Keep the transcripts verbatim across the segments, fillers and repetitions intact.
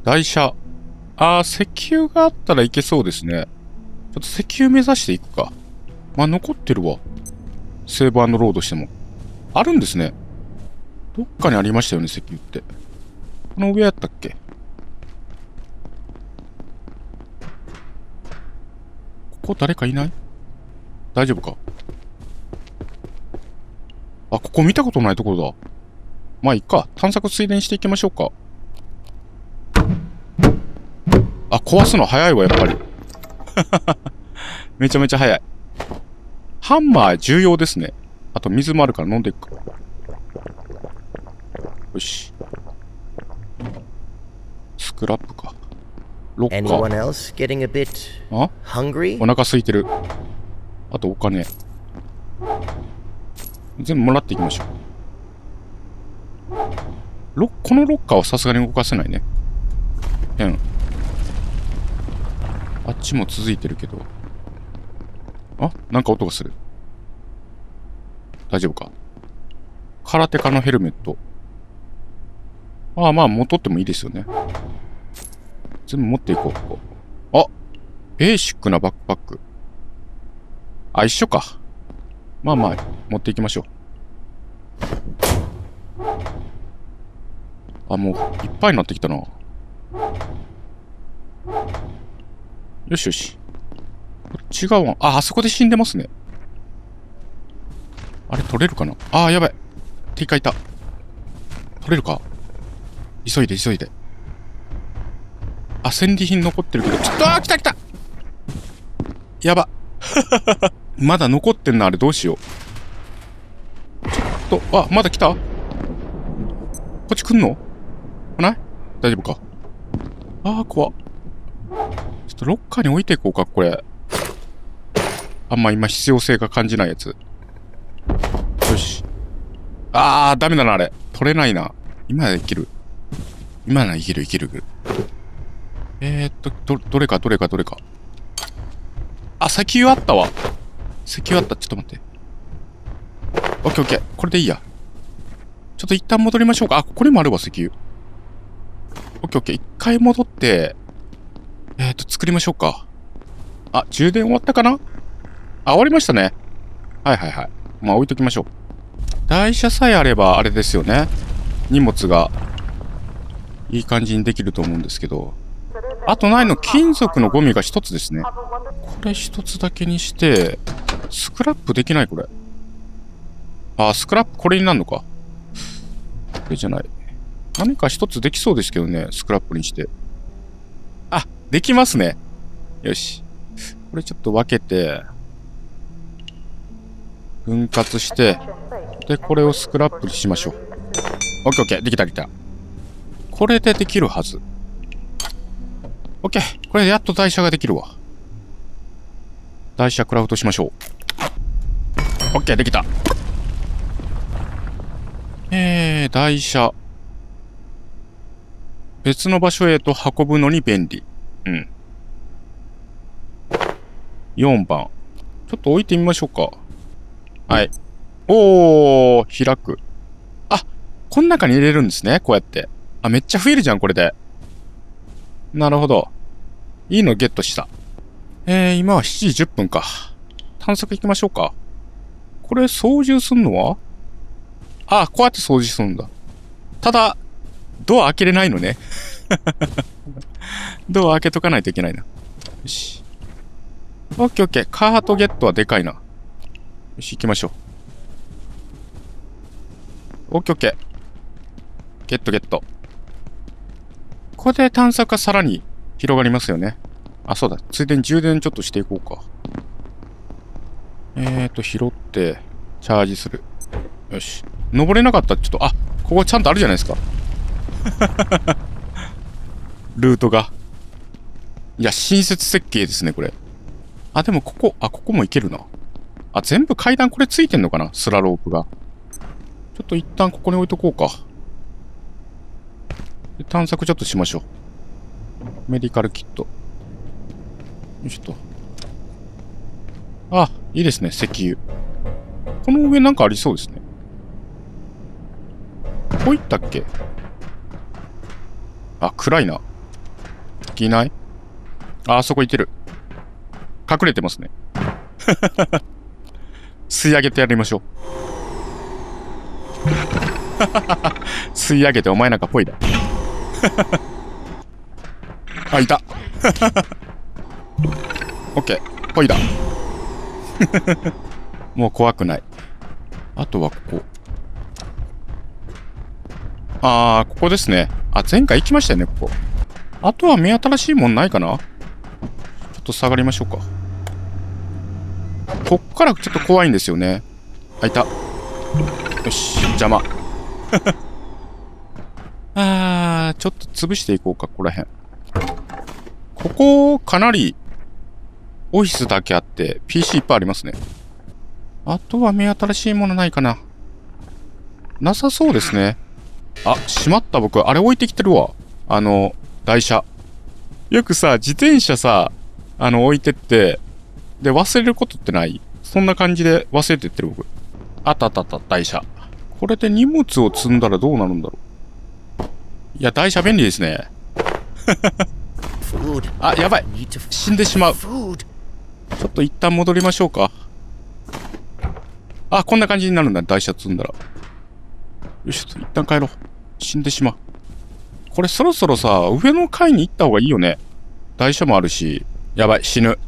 台車。あー、石油があったらいけそうですね。ちょっと石油目指していくか。まあ、残ってるわ。セーブ&ロードしても。あるんですね。どっかにありましたよね、石油って。この上やったっけ？ここ誰かいない？大丈夫か？あ、ここ見たことないところだ。まあ、いいか。探索ついでにしていきましょうか。あ、壊すの早いわ、やっぱり。めちゃめちゃ早い。ハンマー重要ですね。あと水もあるから飲んでいくか。よし。スクラップか。ロッカ Anyone ー。 else getting a bit あ hungry? お腹空いてる。あとお金。全部もらっていきましょう。ロこのロッカーはさすがに動かせないね。変。あっちも続いてるけど。あ、なんか音がする。大丈夫か？空手家のヘルメット。ああ、まあ、持っとってもいいですよね。全部持っていこう。あ、ベーシックなバックパック。あ、一緒か。まあまあ、持っていきましょう。あ、もう、いっぱいになってきたな。よしよし。違うわ。あ、あそこで死んでますね。あれ、取れるかな？あー、やばい。敵がいた。取れるか？急いで、急いで。あ、戦利品残ってるけど、ちょっと、あー、来た来た！やば。まだ残ってんな、あれ、どうしよう。ちょっと、あ、まだ来た？こっち来んの？来ない？大丈夫か？あー、怖っ。ちょっとロッカーに置いていこうか、これ。あんま今必要性が感じないやつ。よし。あー、ダメだな、あれ。取れないな。今ならいける。今ならいける、いける、いける。えーっと、ど、どれか、どれか、どれか。あ、石油あったわ。石油あった。ちょっと待って。オッケーオッケー。これでいいや。ちょっと一旦戻りましょうか。あ、ここにもあるわ、石油。オッケーオッケー。一回戻って、えーっと、作りましょうか。あ、充電終わったかな？あ、終わりましたね。はいはいはい。まあ置いときましょう。台車さえあればあれですよね。荷物がいい感じにできると思うんですけど。あとないの金属のゴミが一つですね。これ一つだけにして、スクラップできないこれ。あ、スクラップこれになるのか。これじゃない。何か一つできそうですけどね。スクラップにして。あ、できますね。よし。これちょっと分けて、分割して、で、これをスクラップにしましょう。オッケーオッケー。できたできた。これでできるはず。オッケー。これでやっと台車ができるわ。台車クラフトしましょう。オッケー、できた。えー、台車。別の場所へと運ぶのに便利。うん。よんばん。ちょっと置いてみましょうか。はい。おー、開く。あ、こん中に入れるんですね。こうやって。あ、めっちゃ増えるじゃん、これで。なるほど。いいのゲットした。えー、今はしちじじゅっぷんか。探索行きましょうか。これ操縦すんのは？あ、こうやって掃除するんだ。ただ、ドア開けれないのね。ドア開けとかないといけないな。よし。オッケーオッケー。カートゲットはでかいな。よし、行きましょう。オッケーオッケー。ゲットゲット。ここで探索がさらに広がりますよね。あ、そうだ。ついでに充電ちょっとしていこうか。えーと、拾って、チャージする。よし。登れなかったらちょっと、あ、ここちゃんとあるじゃないですか。ルートが。いや、親切設計ですね、これ。あ、でもここ、あ、ここも行けるな。あ、全部階段これついてんのかな？スラロープが。ちょっと一旦ここに置いとこうか。で探索ちょっとしましょう。メディカルキット。よいしょっと。あ、いいですね、石油。この上なんかありそうですね。ここ行ったっけ？あ、暗いな。 敵いない？あ、あそこいてる。隠れてますね。吸い上げてやりましょう。吸い上げてお前なんかぽいだ。あ、いた。オッケー。ぽいだ。もう怖くない。あとはここ。あー、ここですね。あ、前回行きましたよね、ここ。あとは目新しいもんないかな？ちょっと下がりましょうか。こっからちょっと怖いんですよね。あ、いた。よし、邪魔。あー、ちょっと潰していこうか、ここら辺。ここ、かなり、オフィスだけあって、ピーシー いっぱいありますね。あとは目新しいものないかな。なさそうですね。あ、しまった、僕。あれ置いてきてるわ。あの、台車。よくさ、自転車さ、あの、置いてって、で、忘れることってない？そんな感じで忘れてってる、僕。あったあったあった、台車。これで荷物を積んだらどうなるんだろう。いや、台車便利ですね。あ、やばい。死んでしまう。ちょっと一旦戻りましょうか。あ、こんな感じになるんだ、台車積んだら。よし、一旦帰ろう。死んでしまう。これそろそろさ、上の階に行った方がいいよね。台車もあるし。やばい、死ぬ。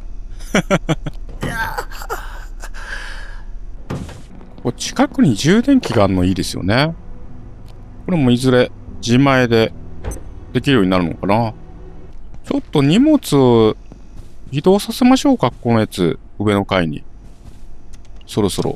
ここ近くに充電器があるのいいですよね。これもいずれ自前でできるようになるのかな。ちょっと荷物を移動させましょうか、このやつ。上の階に。そろそろ。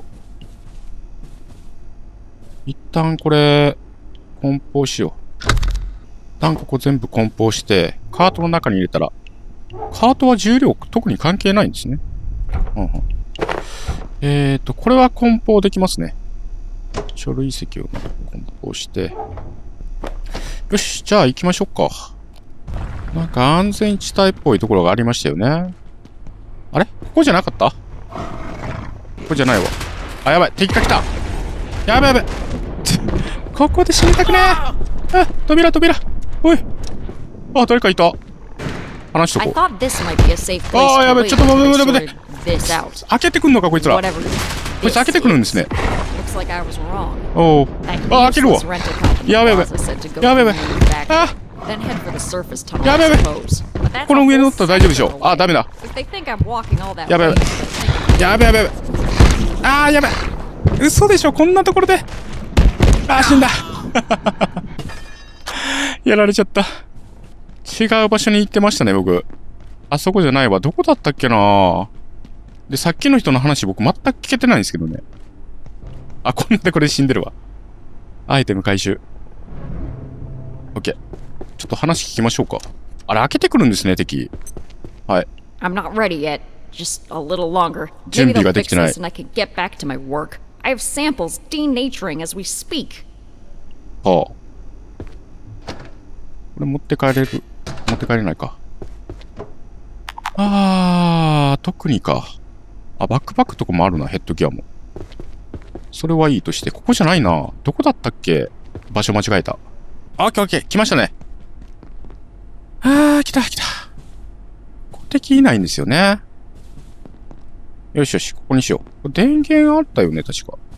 一旦これ、梱包しよう。一旦ここ全部梱包して、カートの中に入れたら、カートは重量特に関係ないんですね。うんうん、えーと、これは梱包できますね。書類席を梱包して。よし、じゃあ行きましょうか。なんか安全地帯っぽいところがありましたよね。あれ？ここじゃなかった？ここじゃないわ。あ、やばい。敵が来た。やばいやばい。ここで死にたくねえ。あ、扉扉。おい。あ、誰かいた。話しとこう。ああ、やばい。ちょっと待って待って待って。開けてくんのか、こいつら。こいつ開けてくるんですね。おお。あ、開けるわ。やべやべ。やべやべ。あやべやべ。この上に乗ったら大丈夫でしょ。あ、ダメだ。やべやべ。やべやべやべ。あー、やべ。嘘でしょ、こんなところで。あー、死んだ。やられちゃった。違う場所に行ってましたね、僕。あそこじゃないわ。どこだったっけな。で、さっきの人の話僕全く聞けてないんですけどね。あ、こんなでこれ死んでるわ。アイテム回収。オッケー。ちょっと話聞きましょうか。あれ、開けてくるんですね、敵。はい。準備ができてない。はあ。これ持って帰れる。持って帰れないか。あー、特にか。あ、バックパックとかもあるな、ヘッドギアも。それはいいとして、ここじゃないな。どこだったっけ？場所間違えた。あ、オッケーオッケー、来ましたね。あー、来た来た。ここ敵いないんですよね。よしよし、ここにしよう。電源あったよね、確か。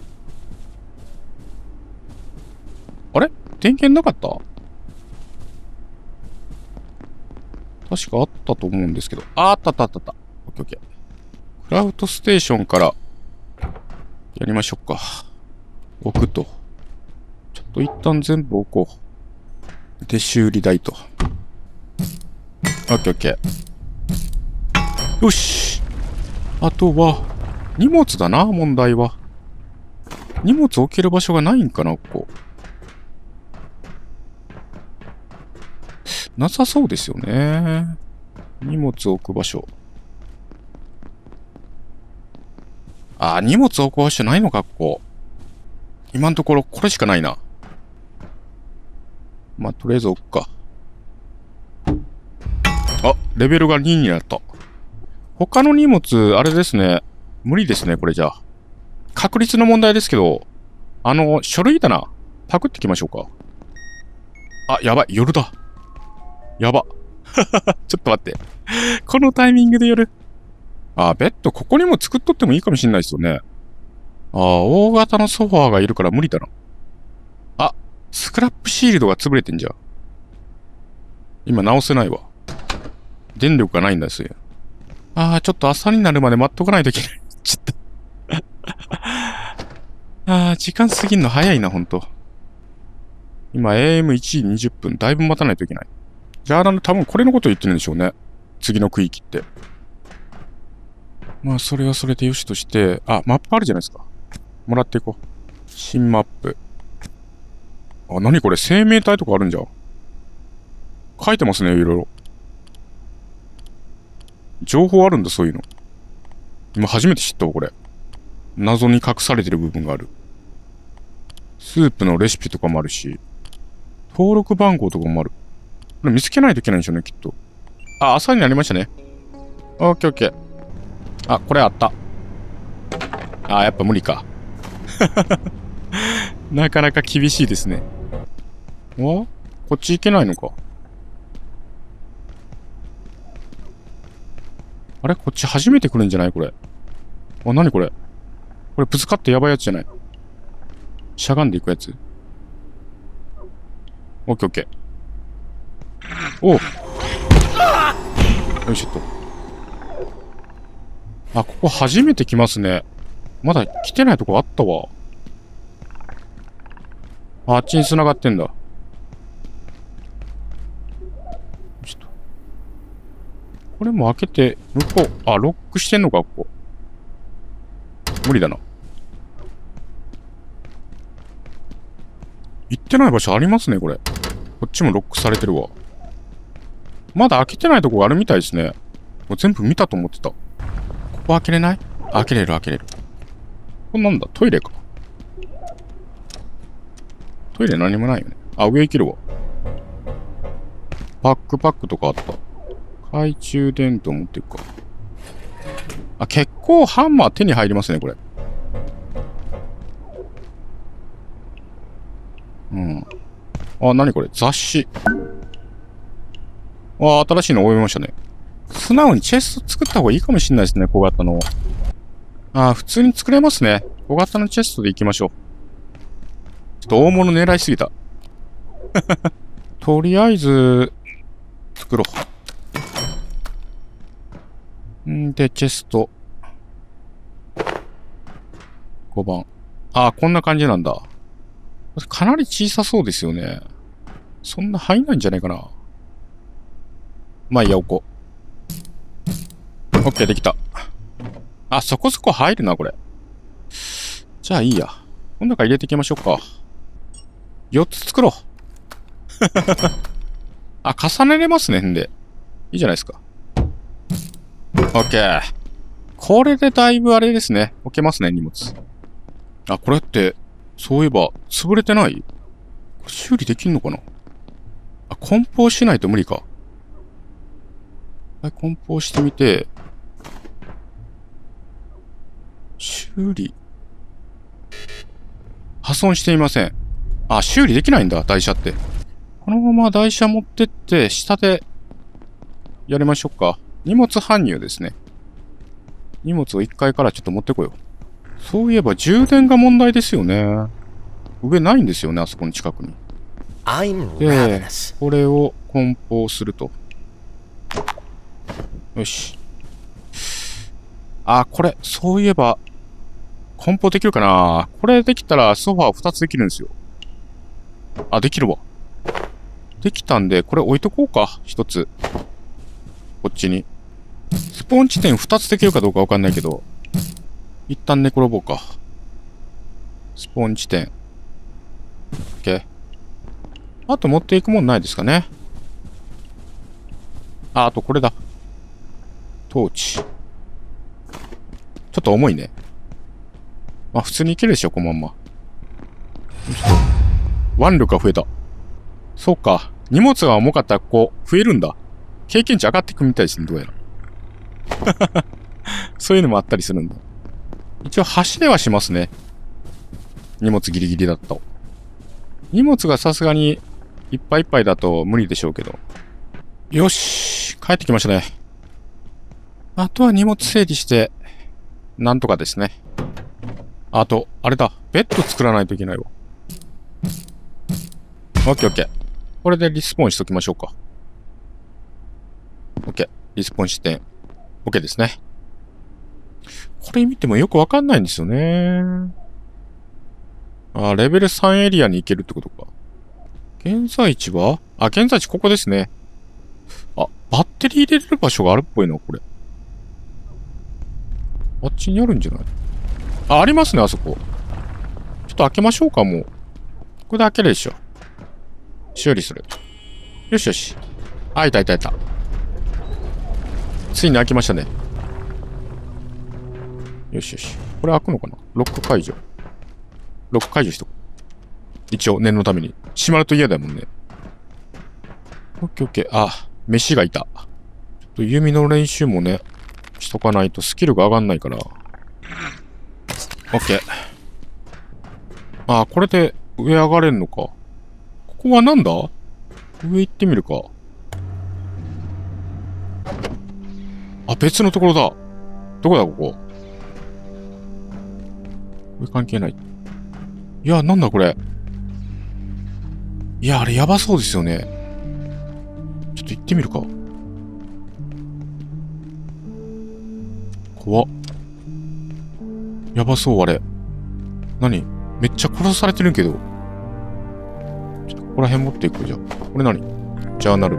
あれ？電源なかった？確かあったと思うんですけど。あ、あったあったあったあった。オッケーオッケー。クラウドステーションからやりましょうか。置くと。ちょっと一旦全部置こう。で、修理代と。オッケーオッケー。よし。あとは、荷物だな、問題は。荷物置ける場所がないんかな、ここ。なさそうですよね。荷物置く場所。あー、荷物置く場所ないのか、ここ。今のところ、これしかないな。まあ、とりあえず置くか。あ、レベルがにになった。他の荷物、あれですね。無理ですね、これじゃあ。確率の問題ですけど、あの、書類だな。パクってきましょうか。あ、やばい、夜だ。やば。 ちょっと待って。このタイミングで夜。あ、ベッドここにも作っとってもいいかもしんないですよね。あ、大型のソファーがいるから無理だな。あ、スクラップシールドが潰れてんじゃん。今直せないわ。電力がないんですよ。ああ、ちょっと朝になるまで待っとかないといけない。ちょっとああ、時間過ぎんの早いな、ほんと。今 エーエムいち 時にじゅっぷん。だいぶ待たないといけない。ジャーナル多分これのこと言ってるんでしょうね。次の区域って。まあ、それはそれでよしとして、あ、マップあるじゃないですか。もらっていこう。新マップ。あ、なにこれ生命体とかあるんじゃん。書いてますね、いろいろ。情報あるんだ、そういうの。今初めて知ったわ、これ。謎に隠されてる部分がある。スープのレシピとかもあるし、登録番号とかもある。これ見つけないといけないんでしょうね、きっと。あ、朝になりましたね。オッケーオッケー。あ、これあった。あ、やっぱ無理か。なかなか厳しいですね。お？こっち行けないのか。あれこっち初めて来るんじゃないこれ。あ、なにこれ。これぶつかってやばいやつじゃない。しゃがんでいくやつ。オッケーオッケー。おう。よいしょっと。あ、ここ初めて来ますね。まだ来てないとこあったわ。あ、あっちに繋がってんだ。ちょっと。これも開けて、向こう。あ、ロックしてんのか、ここ。無理だな。行ってない場所ありますね、これ。こっちもロックされてるわ。まだ開けてないとこがあるみたいですね。もう全部見たと思ってた。ここ開けれない？開けれる、開けれる。これなんだ？トイレか。トイレ何もないよね。あ、上行けるわ。バックパックとかあった。懐中電灯持っていくか。あ、結構ハンマー手に入りますね、これ。うん。あ、なにこれ雑誌。あ、新しいの覚えましたね。素直にチェスト作った方がいいかもしれないですね、小型の。あ、普通に作れますね。小型のチェストで行きましょう。ちょっと大物狙いすぎた。とりあえず、作ろう。んで、チェスト。ごばん。あ、こんな感じなんだ。かなり小さそうですよね。そんな入んないんじゃないかな。まあいいや、置こう。オッケー、できた。あ、そこそこ入るな、これ。じゃあいいや。この中入れていきましょうか。よっつ作ろう。あ、重ねれますね、んで。いいじゃないですか。オッケー。これでだいぶあれですね。置けますね、荷物。あ、これって、そういえば、潰れてない？これ修理できんのかな？あ、梱包しないと無理か。はい、梱包してみて、修理。破損していません。あ、修理できないんだ、台車って。このまま台車持ってって、下で、やりましょうか。荷物搬入ですね。荷物をいっかいからちょっと持ってこよう。そういえば充電が問題ですよね。上ないんですよね、あそこの近くに。で、これを梱包すると。よし。あ、これ、そういえば、梱包できるかな？これできたらソファーふたつできるんですよ。あ、できるわ。できたんで、これ置いとこうか。ひとつ。こっちに。スポン地点ふたつできるかどうかわかんないけど、一旦寝転ぼうか。スポン地点。OK。あと持っていくもんないですかね。あ、あとこれだ。トーチ。ちょっと重いね。まあ普通にいけるでしょ、このまんま。腕力が増えた。そうか。荷物が重かったらこう、増えるんだ。経験値上がってくみたいですね、どうやら。そういうのもあったりするんだ。一応走れはしますね。荷物ギリギリだと。荷物がさすがにいっぱいいっぱいだと無理でしょうけど。よし。 帰ってきましたね。あとは荷物整理して、なんとかですね。あと、あれだ。ベッド作らないといけないわ。オッケーオッケー。これでリスポーンしときましょうか。オッケー。リスポーンして、オッケーですね。これ見てもよくわかんないんですよね。あ、レベルさんエリアに行けるってことか。現在地はあ、現在地ここですね。あ、バッテリー入れれる場所があるっぽいな、これ。あっちにあるんじゃない？あ、ありますね、あそこ。ちょっと開けましょうか、もう。これで開けるでしょ。修理する。よしよし。あ、いたいたいた。ついに開きましたね。よしよし。これ開くのかな？ロック解除。ロック解除しとこう。一応、念のために。閉まると嫌だもんね。オッケーオッケー。あ、飯がいた。ちょっと弓の練習もね、しとかないとスキルが上がんないから。オッケー。あ、これで上上がれんのか。ここはなんだ？上行ってみるか。あ、別のところだ。どこだ、ここ。これ関係ない。いや、なんだこれ。いや、あれやばそうですよね。ちょっと行ってみるか。怖っ。やばそう、あれ。何？めっちゃ殺されてるけど。ちょっとここら辺持っていくじゃん。これ何？ジャーナル。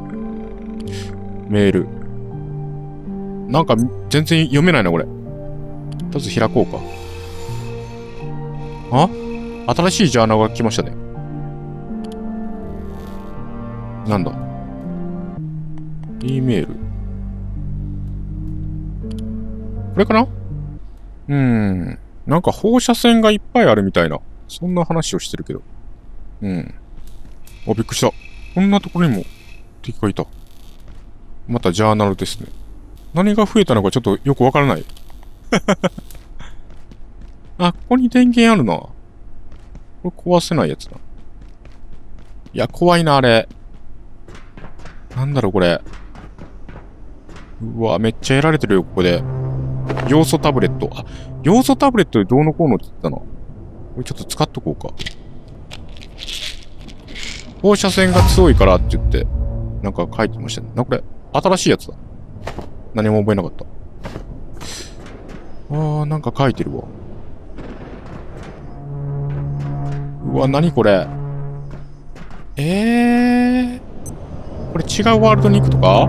メール。なんか全然読めないな、これ。とりあえず開こうか。あ？新しいジャーナルが来ましたね。なんだ？ E メール。これかな？うーん。なんか放射線がいっぱいあるみたいな。そんな話をしてるけど。うん。あ、びっくりした。こんなところにも敵がいた。またジャーナルですね。何が増えたのかちょっとよくわからない。あ、ここに電源あるな。これ壊せないやつだ。いや、怖いな、あれ。なんだろう、これ。うわ、めっちゃやられてるよ、ここで。要素タブレット。あ、要素タブレットでどうのこうのって言ったな。これちょっと使っとこうか。放射線が強いからって言って、なんか書いてましたね。な、これ、新しいやつだ。何も覚えなかった。あー、なんか書いてるわ。うわ、何これ。えー。これ違うワールドに行くとか？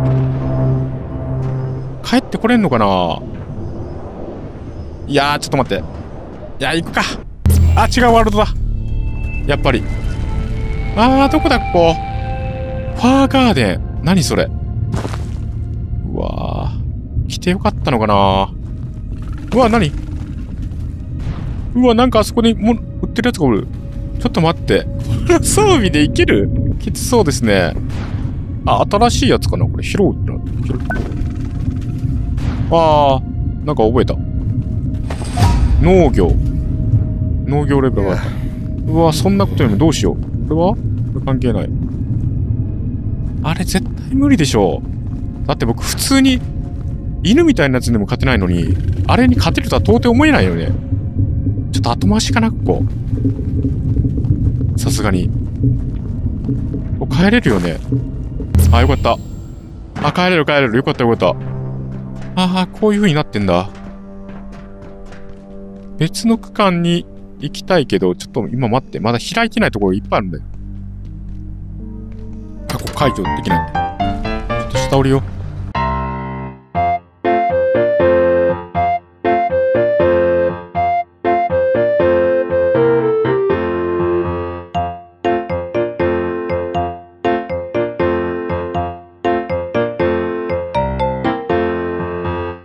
帰ってこれんのかな？いやー、ちょっと待って。いやー、行くか。あ、違うワールドだ。やっぱり。あー、どこだ、ここ。ファーガーデン。何それ。うわー。来てよかったのかな？うわ、何？うわ、なんかあそこにも売ってるやつがおる。ちょっと待って。装備でいける？きつそうですね。あ、新しいやつかなこれ。拾うってな。拾う。あー、なんか覚えた。農業。農業レベルがあった。うわ、そんなことよりもどうしよう。これは？これ関係ない。あれ絶対無理でしょ。だって僕普通に犬みたいなやつでも勝てないのに、あれに勝てるとは到底思えないよね。ちょっと後回しかな、ここ。さすがに。帰れるよね。あ、よかった。あ、帰れる帰れる。よかったよかった。ああ、こういう風になってんだ。別の区間に行きたいけど、ちょっと今待って。まだ開いてないところいっぱいあるんだよ。過去解除できない。ちょっと下降りよう。